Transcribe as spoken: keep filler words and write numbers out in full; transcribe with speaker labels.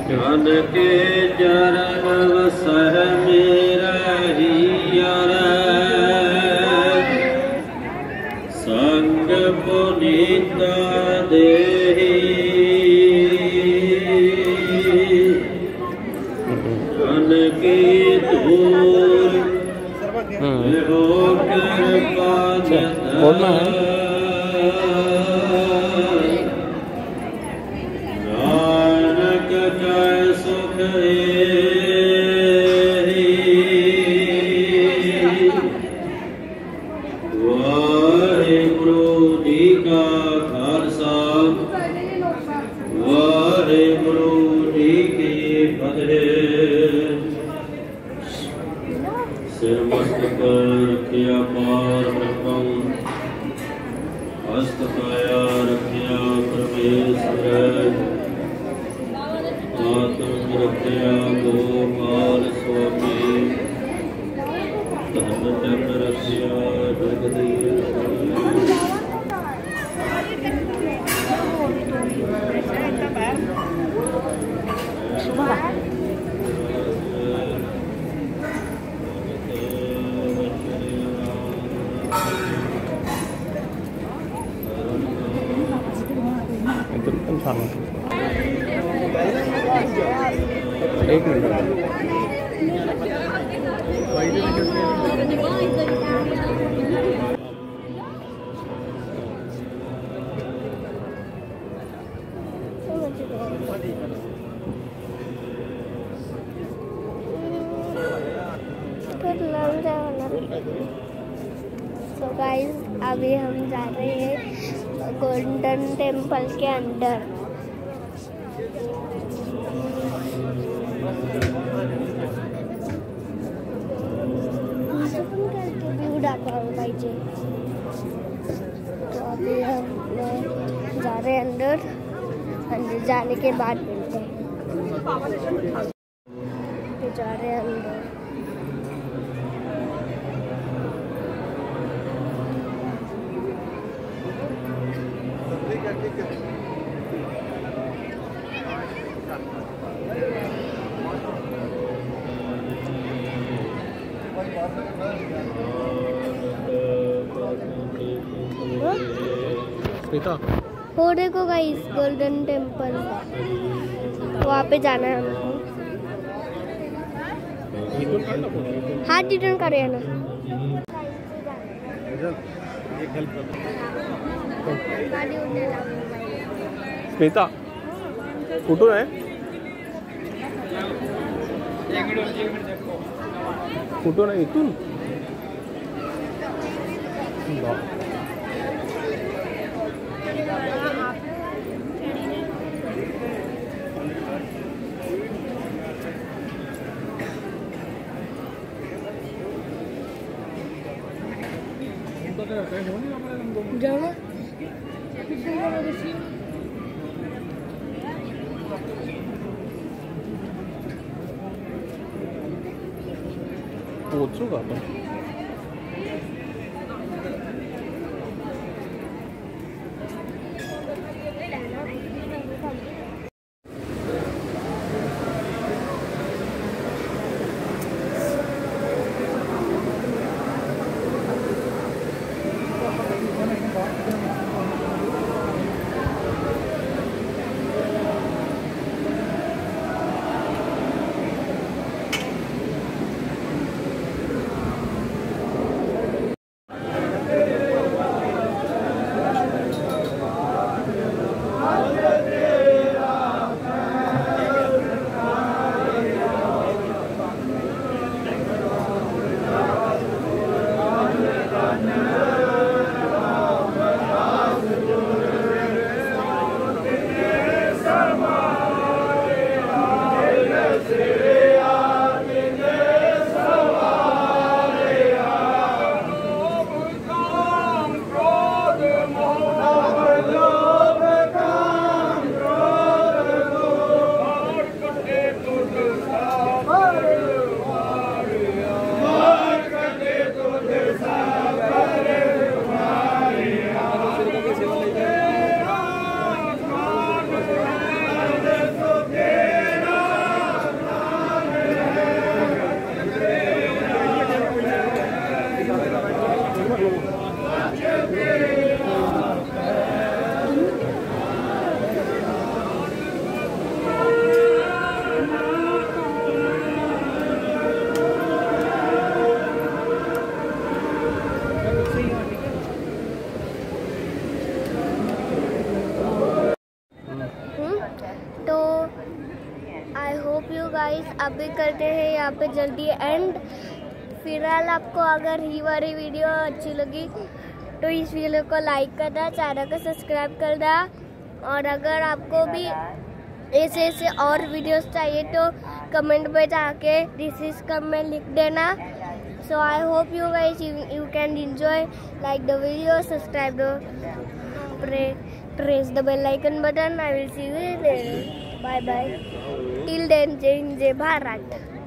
Speaker 1: ज्ञान के चरण वसह मेरा हियर संग पुनीत देहि ज्ञान की धूल हो कृपा
Speaker 2: बोलना है
Speaker 1: सिर मस्तक रखिया पार ब्रह्मं हस्तकाया रखिया परमेश्वर आत्म रखिया गोपाल स्वामी धन चक्र रखिया जगदीश
Speaker 2: एक मिनट
Speaker 3: सो गाइस अभी हम जा रहे हैं गोल्डन टेम्पल के अंदर। व्यू डालना पाहिजे तो अभी हम जा रहे हैं अंदर। अंदर जाने के बाद मिलते हैं। जा रहे हैं अंदर। वो देखो गाइस गोल्डन टेम्पल, वहाँ पे जाना है हमको। हाथ रिटर्न करे ना।
Speaker 2: स्मिता फोटो है फोटो नाही इथून
Speaker 3: जाना
Speaker 2: पोचू का आपण
Speaker 3: गाइस अभी करते हैं यहाँ पे जल्दी एंड। फिलहाल आपको अगर ये वाली वीडियो अच्छी लगी तो इस वीडियो को लाइक करना, चैनल को सब्सक्राइब करना, और अगर आपको भी ऐसे ऐसे और वीडियोस चाहिए तो कमेंट में जाके दिस इज कमेंट लिख देना। So I hope you guys you can enjoy like the video, subscribe the press the bell icon button. I will see you there. Bye bye. Till then, Jai Hind, Jai Bharat.